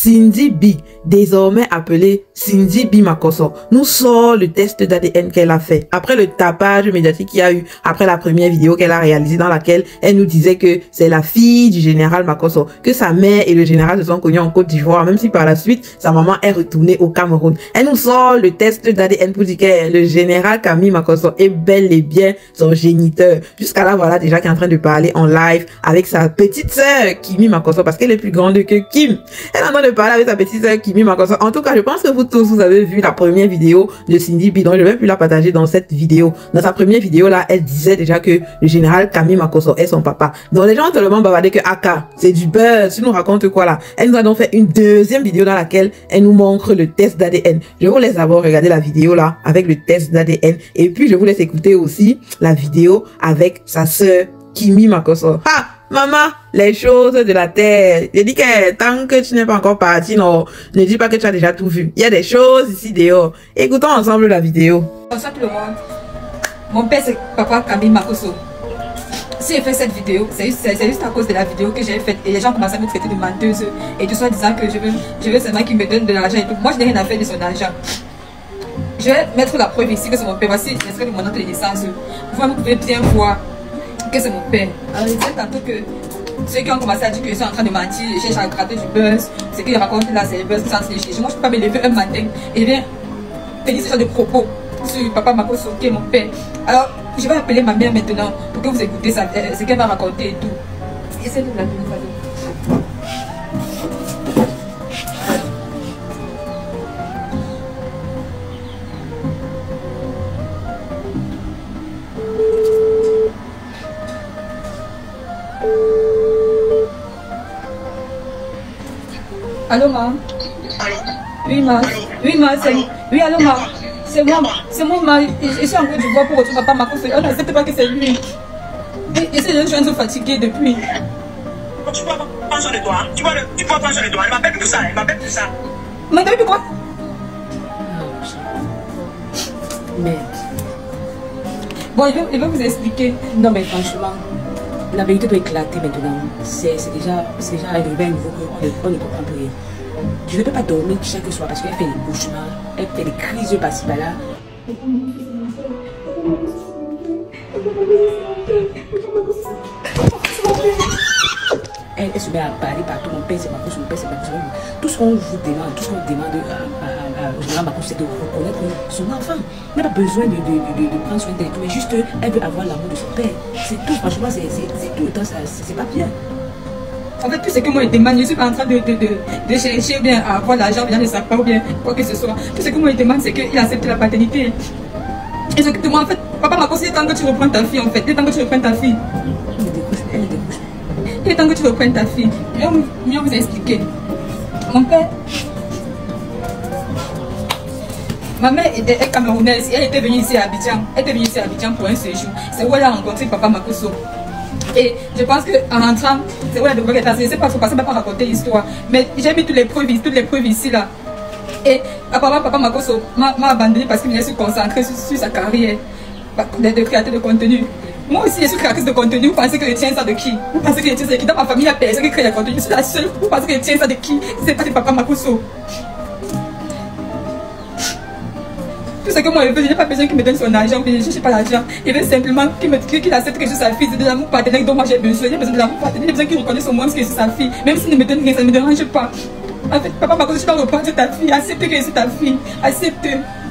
Cindy B, désormais appelée Cindy B Makosso, nous sort le test d'ADN qu'elle a fait. Après le tapage médiatique qu'il y a eu, après la première vidéo qu'elle a réalisée dans laquelle elle nous disait que c'est la fille du général Makosso, que sa mère et le général se sont connus en Côte d'Ivoire, même si par la suite, sa maman est retournée au Cameroun. Elle nous sort le test d'ADN pour dire que le général Camille Makosso est bel et bien son géniteur. Jusqu'à là, voilà déjà qui est en train de parler en live avec sa petite sœur Kimi Makosso, parce qu'elle est plus grande que Kim. Elle est en train de parler avec sa petite sœur Kimi Makosso. En tout cas, je pense que vous tous, vous avez vu la première vidéo de Cindy B, donc je vais plus la partager dans cette vidéo. Dans sa première vidéo là, elle disait déjà que le général Camille Makosso est son papa. Donc les gens ont tellement bavardé que Aka, c'est du buzz, tu nous racontes quoi là. Elle nous a donc fait une deuxième vidéo dans laquelle elle nous montre le test d'ADN. Je vous laisse d'abord regarder la vidéo là avec le test d'ADN et puis je vous laisse écouter aussi la vidéo avec sa sœur Kimi Makosso. Ah! Maman, les choses de la terre. Je dis que tant que tu n'es pas encore parti, non, ne dis pas que tu as déjà tout vu. Il y a des choses ici dehors. Écoutons ensemble la vidéo. Bonsoir tout le monde. Mon père c'est papa Camille Makosso. Si j'ai fait cette vidéo, c'est juste à cause de la vidéo que j'ai faite et les gens commencent à me traiter de menteuse et tout ça disant que je veux seulement qu'il me donne de l'argent et tout. Moi je n'ai rien à faire de son argent. Je vais mettre la preuve ici que c'est mon père. Voici l'extrait de mon acte de naissance. Vous pouvez bien voir que c'est mon père. Alors je disais tantôt que ceux qui ont commencé à dire que je suis en train de mentir, je cherche à gratter du buzz, ce qu'ils racontent là c'est le buzz sans se chercher. Moi je ne peux pas me lever un matin et bien tenir ce genre de propos sur papa Makosso qui est mon père. Alors je vais appeler ma mère maintenant pour que vous écoutez ça, ce qu'elle va raconter et tout. Essayez de la donner. Allô, ma? Oui, ma. Oui, ma, c'est... Oui, allô, ma. C'est moi, ma. Je suis en Côte d'Ivoire pour retrouver papa Makosso. On n'accepte pas que c'est lui. Et c'est je suis un peu fatiguée depuis. Tu vois pas sur les doigts. Tu vois pas sur les doigts. Elle m'appelle tout ça. Mais t'as vu quoi? Merde. Bon, il va vous expliquer. Non, mais franchement, la vérité doit éclater maintenant. C'est déjà arrivé à un niveau qu'on ne comprend plus rien. Je ne peux pas dormir chaque soir parce qu'elle fait des cauchemars, elle fait des crises par-ci par-là. Elle se met à parler partout, mon père c'est Makosso, mon père c'est Makosso. Tout ce qu'on vous demande, tout ce qu'on demande au général Makosso, c'est de reconnaître son enfant. Elle n'a pas besoin de prendre soin d'elle, mais juste elle veut avoir l'amour de son père. C'est tout, franchement, c'est tout le temps, c'est pas bien. En fait, tout ce que moi je demande, je ne suis pas en train de chercher bien à avoir l'argent, bien de sa part ou bien quoi que ce soit. Tout ce que moi je demande, c'est qu'il accepte la paternité. Et s'occupe de moi, en fait, papa Makosso, il est temps que tu reprennes ta fille, en fait. Il est temps que tu reprennes ta fille. Elle découche. Il est temps que tu reprennes ta fille. Je vais vous expliquer. Mon père... Ma mère est camerounaise, elle était venue ici à Abidjan. Elle était venue ici à Abidjan pour un séjour. C'est où elle a rencontré papa Makosso. Et je pense qu'en rentrant, c'est où elle devrait être. Je ne sais pas, il faut passer par raconter l'histoire. Mais j'ai mis toutes les preuves ici là. Et apparemment, papa Makosso m'a abandonné parce qu'il est concentré sur sa carrière de créateur de contenu. Moi aussi, je suis créatrice de contenu. Vous pensez que je tiens ça de qui? Vous pensez que je tiens ça de qui? Dans ma famille, il y a personne qui crée du contenu. Je suis la seule. Vous pensez que je tiens ça de qui? C'est pas de papa Makosso. Tout ce que moi je veux, je n'ai pas besoin qu'il me donne son argent, je ne cherche pas l'argent. Il veut simplement qu'il accepte que je suis sa fille. C'est de l'amour paternel dont moi j'ai besoin. J'ai besoin de l'amour paternel, j'ai besoin qu'il reconnaisse au moins que je suis sa fille. Même s'il ne me donne rien, ça ne me dérange pas. En fait, papa Makosso, je dois reprendre ta fille. Accepte que je suis ta fille. Accepte.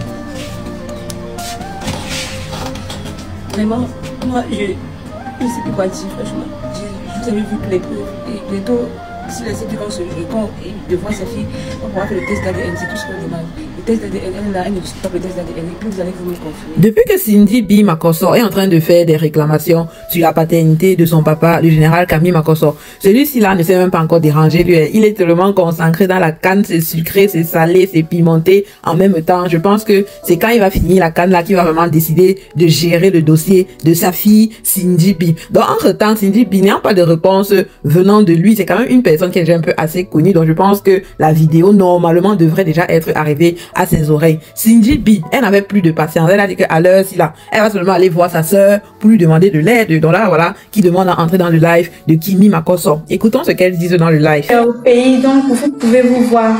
Vraiment, moi, je ne sais plus quoi dire, franchement. Je vous avais vu les preuves. Et bientôt, si la sécurité se répond de voir sa fille, on pourra faire le test d'ADN, c'est tout ce qu'on demande. Le test d'ADN, elle ne stoppe le test d'ADN, et puis vous allez vous me confier. Depuis que Cindy B Makosso est en train de faire des réclamations sur la paternité de son papa, le général Camille Makosso, celui-ci là ne s'est même pas encore dérangé, lui. Il est tellement concentré dans la canne, c'est sucré, c'est salé, c'est pimenté en même temps. Je pense que c'est quand il va finir la canne là qu'il va vraiment décider de gérer le dossier de sa fille Cindy B. Donc entre-temps, Cindy B n'ayant pas de réponse venant de lui, c'est quand même une personne personne qui est déjà un peu assez connue, donc je pense que la vidéo normalement devrait déjà être arrivée à ses oreilles. Cindy B, elle n'avait plus de patience. Elle a dit qu'à l'heure ci là, elle va seulement aller voir sa sœur pour lui demander de l'aide. Donc là, voilà, qui demande à entrer dans le live de Kimi Makosso. Écoutons ce qu'elle dit dans le live. Au pays, donc vous pouvez vous voir.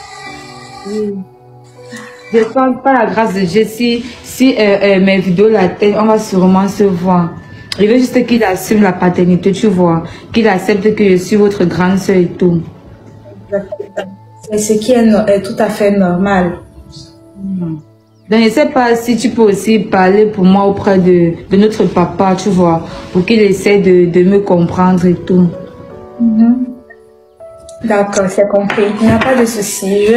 Je sens pas la grâce de Dieu. Si mes vidéos l'atteignent, on va sûrement se voir. Je veux juste qu'il assume la paternité, tu vois. Qu'il accepte que je suis votre grande soeur et tout. C'est ce qui est tout à fait normal. Donc, je sais pas si tu peux aussi parler pour moi auprès de notre papa, tu vois, pour qu'il essaie de me comprendre et tout. D'accord, c'est compris. Il n'y a pas de souci.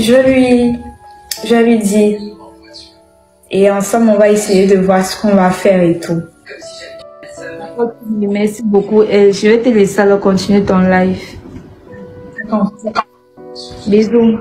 Je vais lui dire. Et ensemble, on va essayer de voir ce qu'on va faire et tout. Merci beaucoup. Et je vais te laisser alors continuer ton live. Bisous.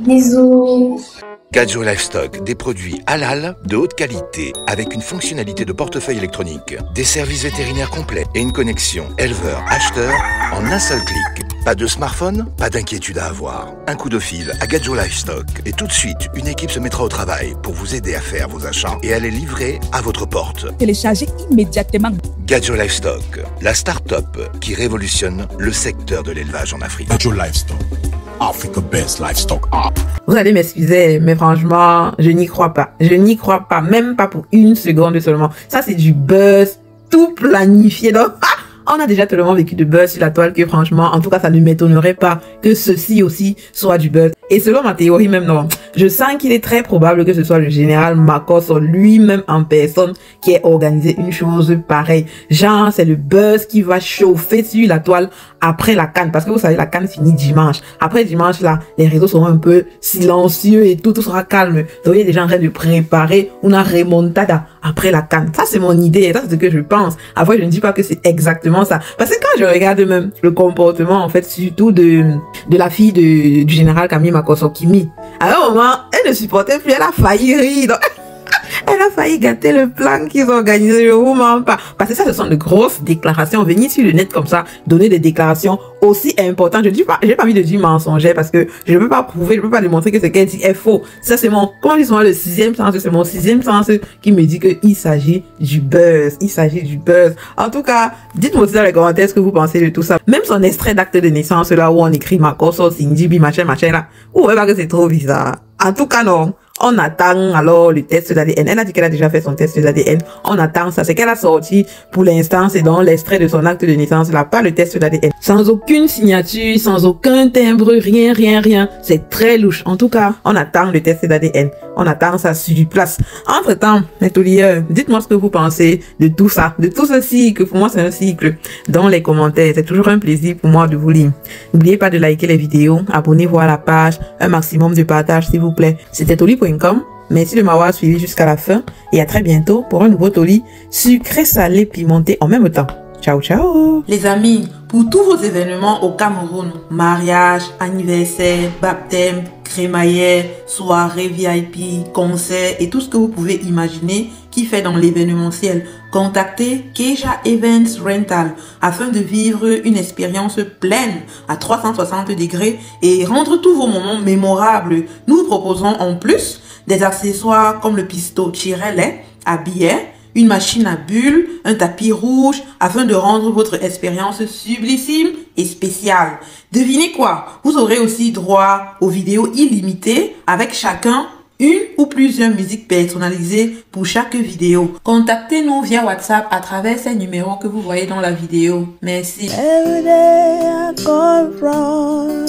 Bisous. Gadjo Livestock, des produits halal de haute qualité avec une fonctionnalité de portefeuille électronique, des services vétérinaires complets et une connexion éleveur-acheteur en un seul clic. Pas de smartphone, pas d'inquiétude à avoir. Un coup de fil à Gadjo Livestock et tout de suite, une équipe se mettra au travail pour vous aider à faire vos achats et à les livrer à votre porte. Téléchargez immédiatement Gadjo Livestock, la start-up qui révolutionne le secteur de l'élevage en Afrique. Gadjo Livestock, Africa Best Livestock App. Vous allez m'excuser, mais franchement, je n'y crois pas. Je n'y crois pas, même pas pour une seconde seulement. Ça, c'est du buzz tout planifié. Donc, on a déjà tellement vécu de buzz sur la toile que franchement, en tout cas, ça ne m'étonnerait pas que ceci aussi soit du buzz. Et selon ma théorie même, non, je sens qu'il est très probable que ce soit le général Makosso lui-même en personne qui ait organisé une chose pareille. Genre, c'est le buzz qui va chauffer sur la toile après la CAN. Parce que vous savez, la CAN finit dimanche. Après dimanche, là, les réseaux seront un peu silencieux et tout sera calme. Donc, il y a des gens en train de préparer une remontada après la CAN. Ça, c'est mon idée. Ça, c'est ce que je pense. Après, je ne dis pas que c'est exactement ça. Parce que quand je regarde même le comportement, en fait, surtout de la fille du général Kimi Makosso, Kimi, à un moment, elle ne supportait plus, elle a failli rire. Donc, elle a failli gâter le plan qu'ils ont organisé, je vous mens pas. Parce que ça, ce sont de grosses déclarations. Venir sur le net comme ça, donner des déclarations aussi importantes. Je dis pas, j'ai pas envie de dire mensongère parce que je ne peux pas prouver, je ne peux pas démontrer que ce qu'elle dit est faux. Ça, c'est mon, comment ils sont le sixième sens, c'est mon sixième sens qui me dit qu'il s'agit du buzz. Il s'agit du buzz. En tout cas, dites-moi aussi dans les commentaires ce que vous pensez de tout ça. Même son extrait d'acte de naissance, là où on écrit Makosso, Cindy B, machin, là. Vous voyez pas que c'est trop bizarre. En tout cas, non. On attend alors le test d'ADN. Elle a dit qu'elle a déjà fait son test d'ADN. On attend ça. C'est qu'elle a sorti pour l'instant, c'est dans l'extrait de son acte de naissance. Là, pas le test d'ADN. Sans aucune signature, sans aucun timbre, rien. C'est très louche. En tout cas, on attend le test d'ADN. On attend ça sur place. Entre-temps, mes tauliers, dites-moi ce que vous pensez de tout ça, de tout ce cycle. Pour moi, c'est un cycle. Dans les commentaires, c'est toujours un plaisir pour moi de vous lire. N'oubliez pas de liker les vidéos, abonnez-vous à la page, un maximum de partage, s'il vous plaît. C'était Toli.com. Merci de m'avoir suivi jusqu'à la fin et à très bientôt pour un nouveau Toli sucré, salé, pimenté en même temps. Ciao, ciao. Les amis, pour tous vos événements au Cameroun, mariage, anniversaire, baptême, crémaillère, soirée VIP, concert et tout ce que vous pouvez imaginer qui fait dans l'événementiel, contactez Keja Events Rental afin de vivre une expérience pleine à 360 degrés et rendre tous vos moments mémorables. Nous vous proposons en plus des accessoires comme le pistolet à billets, une machine à bulles, un tapis rouge afin de rendre votre expérience sublissime et spéciale. Devinez quoi? Vous aurez aussi droit aux vidéos illimitées avec chacun une ou plusieurs musiques personnalisées pour chaque vidéo. Contactez-nous via WhatsApp à travers ces numéros que vous voyez dans la vidéo. Merci. Every day I go wrong,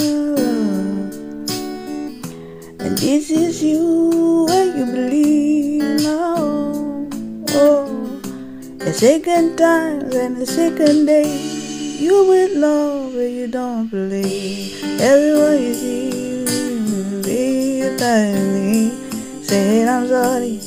and this is you when you believe now. Oh, the second time and the second day, you with love but you don't believe. Everyone you see, be like me, saying I'm sorry.